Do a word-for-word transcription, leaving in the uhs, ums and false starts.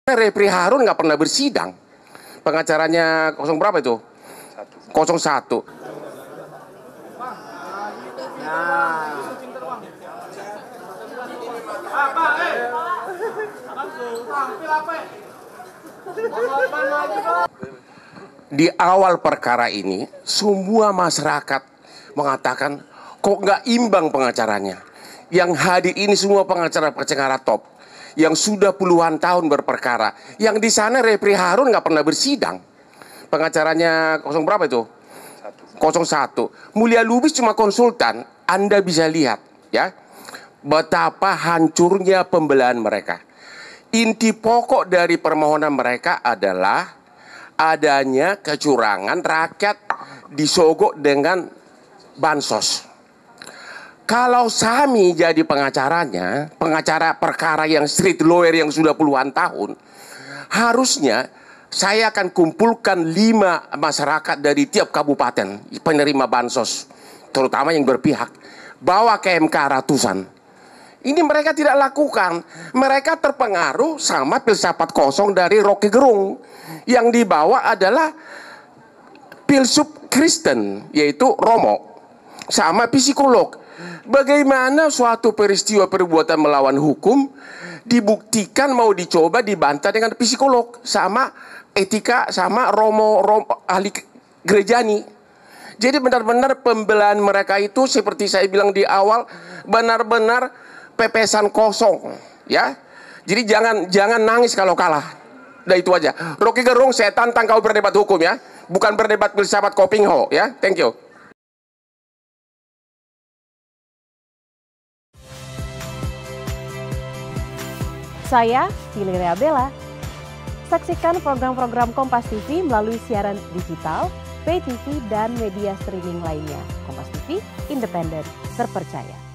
Refri Harun nggak pernah bersidang. Pengacaranya kosong berapa itu? kosong satu. Di awal perkara ini, semua masyarakat mengatakan kok nggak imbang pengacaranya. Yang hadir ini semua pengacara-pengacara top yang sudah puluhan tahun berperkara. Yang di sana Refri Harun nggak pernah bersidang. Pengacaranya kosong berapa itu? kosong satu. Mulia Lubis cuma konsultan. Anda bisa lihat ya betapa hancurnya pembelaan mereka. Inti pokok dari permohonan mereka adalah adanya kecurangan, rakyat disogok dengan bansos. Kalau Sami jadi pengacaranya, pengacara perkara yang street lawyer yang sudah puluhan tahun, harusnya saya akan kumpulkan lima masyarakat dari tiap kabupaten penerima bansos, terutama yang berpihak, bawa ke M K ratusan. Ini mereka tidak lakukan. Mereka terpengaruh sama filsafat kosong dari Rocky Gerung. Yang dibawa adalah filsuf Kristen, yaitu Romo, sama psikolog. Bagaimana suatu peristiwa perbuatan melawan hukum dibuktikan mau dicoba dibantah dengan psikolog sama etika sama Romo, Romo ahli gerejani. Jadi benar-benar pembelaan mereka itu seperti saya bilang di awal benar-benar pepesan kosong ya. Jadi jangan jangan nangis kalau kalah. Udah itu aja. Rocky Gerung, saya tantang kau berdebat hukum ya, bukan berdebat filsafat Kopingho ya. Thank you. Saya Ciliria Bella. Saksikan program-program Kompas T V melalui siaran digital, pay T V, dan media streaming lainnya. Kompas T V, independen, terpercaya.